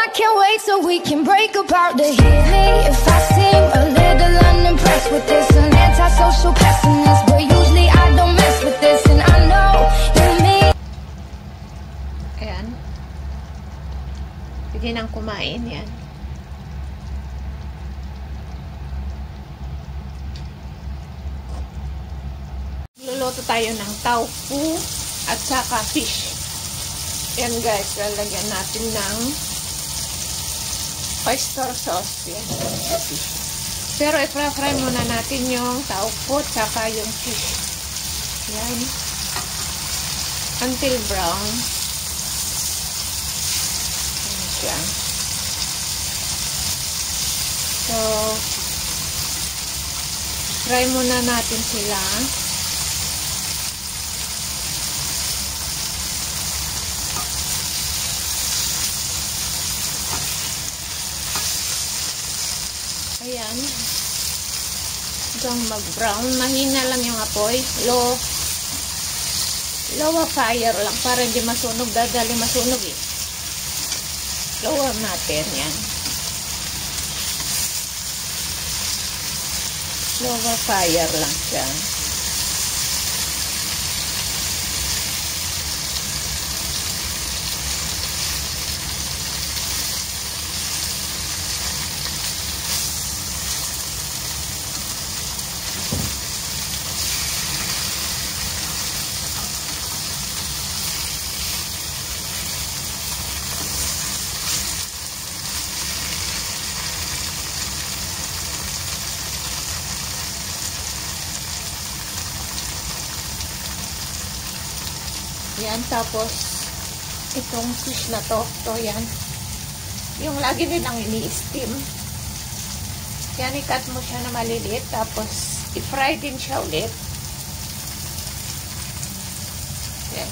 I can't wait so we can break apart to hear me if I seem a little unimpressed with this. An antisocial pessimist, but usually I don't mess with this. And I know you mean. Ayan. Pwede nang kumain yan. Luluto tayo ng tofu at saka fish. Yan guys, lalagyan natin ng oyster sauce. Yan. Pero i-fry muna natin yung tofu at saka yung fish. Yan. Until brown. Yan siya. So, fry muna natin sila. Ayan. Hanggang mag-brown. Mahina lang yung apoy. Low fire lang para hindi masunog. Dadali masunog eh. Lower natin. Yan. Lower fire lang siya. Yan, tapos itong fish na to yan. Yung lagi nilang ini-steam. Yan, i-cut mo siya na maliliit, tapos i-fry din siya ulit. Yan.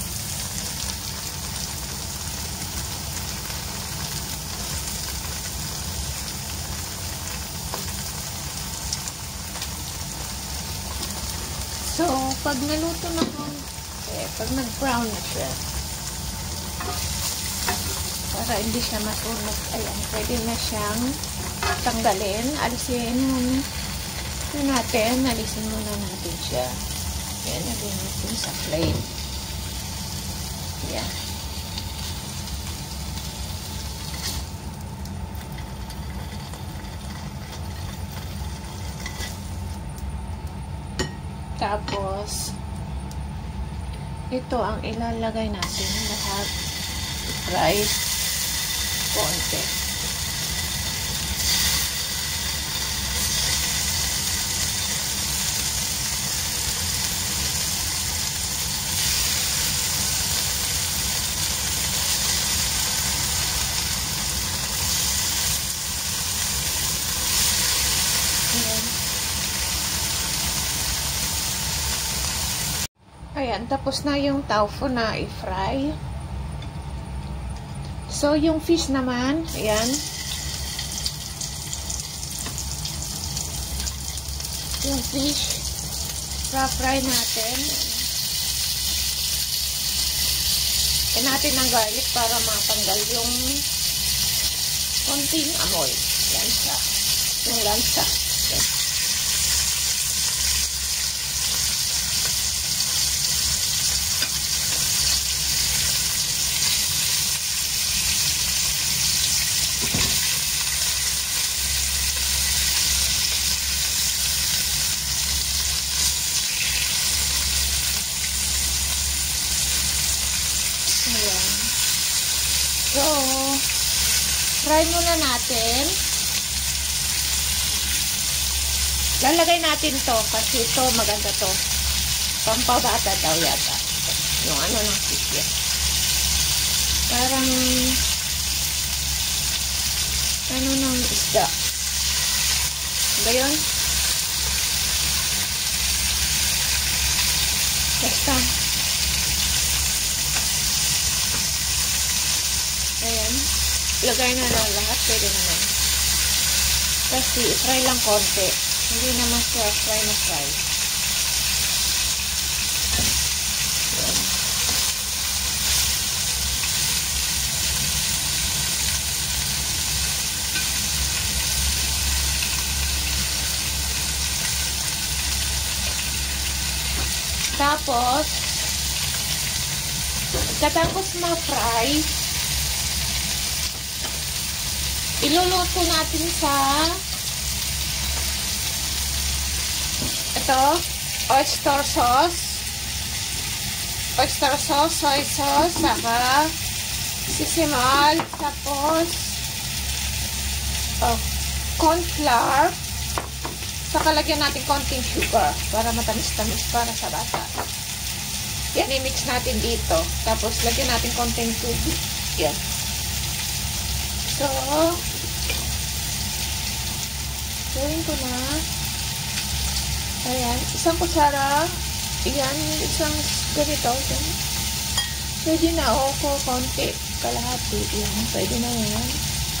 So, pag naluto na pag nag-brown na siya, para hindi siya masunog, ayan, pwede na siyang tanggalin. Alisin muna natin siya. Ayan, lagyan natin sa plate. Ayan. Tapos, ito ang ilalagay natin lahat. Fry konti. Ayan, tapos na yung tofu na i-fry. So, yung fish naman, ayan. Yung fish, fry natin. Kaya natin ng garlic para matanggal yung konting amoy. Yan siya. Yung lansa. Yan. So, fry muna natin. Lalagay natin to kasi ito maganda to. Pampabata daw yata. Yung ano ng fish. Parang ano ng isda. Ba yun? Basta. Ayan. Lagay na lahat. Pwede naman. Kasi fry lang konti. Hindi naman siya fry na fry. Ayan. Tapos, katapos ma-fry, iluluto natin sa ito, oyster sauce, soy sauce, saka sisimal, tapos corn flour, saka lagyan natin konting sugar para matamis-tamis para sa bata. Yan, i-mix natin dito. Tapos, lagyan natin konting tubig. Yan. So, gawin ko na. Ayan. Isang kutsara. Ayan. Isang ganito. Ayan. Pwede na ako konti. Kalahati. Ayan. Pwede na yan.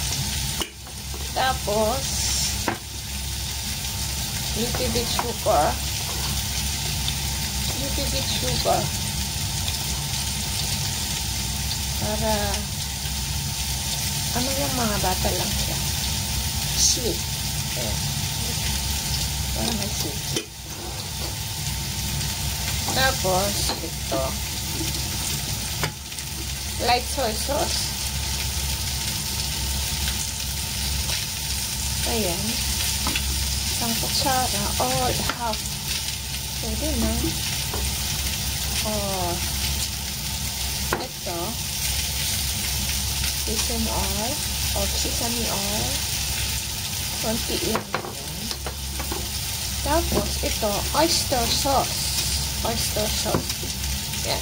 Tapos, little bit sugar. Para ano yung mga bata lang siya. Sweet. Ayan. Para may sweet. Tapos, ito. Light soy sauce. Ayan. Isang kutsara or half. Pwede na. Ito. Sesame oil. Sesame oil. Konti lang yan. Tapos, ito. Oyster sauce. Yan.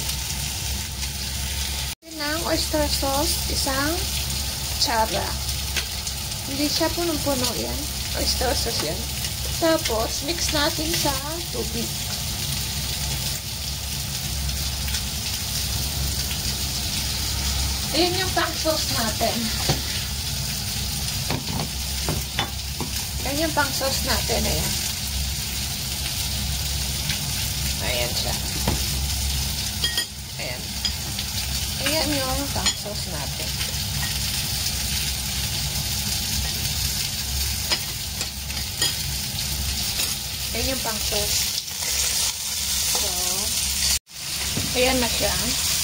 Ng oyster sauce, isang kutsara. Hindi siya punong-puno yan. Oyster sauce yan. Tapos, mix natin sa tubig. Ayan yung pang sauce natin. Ayan yung pang sauce natin. Ayan. Ayan siya. Ayan. Ayan yung pang sauce natin. Ayan yung pang sauce. So, ayan na siya.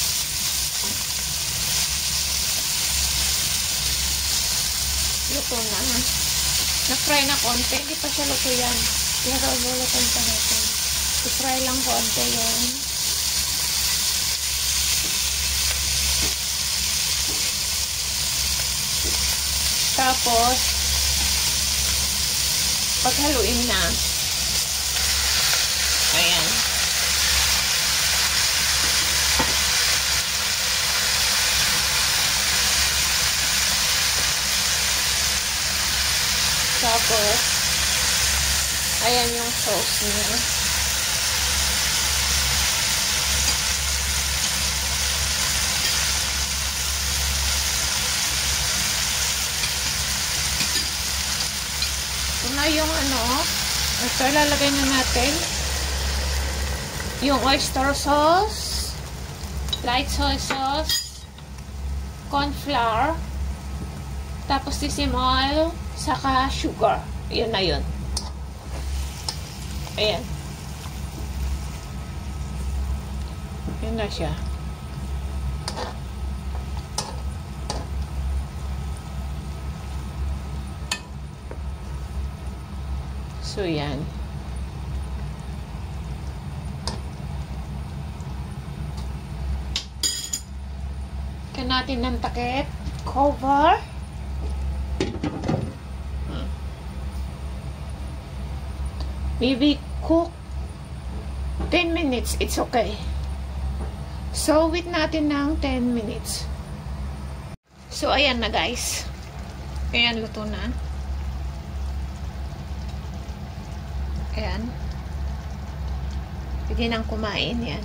Luto na. Na-fry na konti. Hindi pa siya luto yan. Pero lulutuin pa natin. I-fry lang konti yan. Tapos, paghaluin na. Ayan. Tapos, ayan yung sauce niya. Ito na yung ito ilalagay na natin. Yung oyster sauce, light soy sauce, corn flour, tapos sesame oil, saka sugar. Yun na yun. Ayan. Yun na siya. So, yan. Lagyan natin ng takip. Cover. Maybe cook 10 minutes. It's okay. So, wait natin ng 10 minutes. So, ayan na guys. Ayan, luto na. Ayan. Pwede nang kumain yan.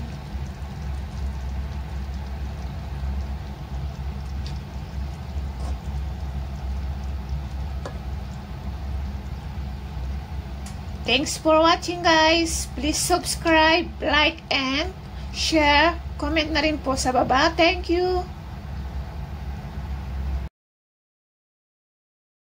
Thanks for watching guys. Please subscribe, like, and share. Comment na rin po sa baba. Thank you.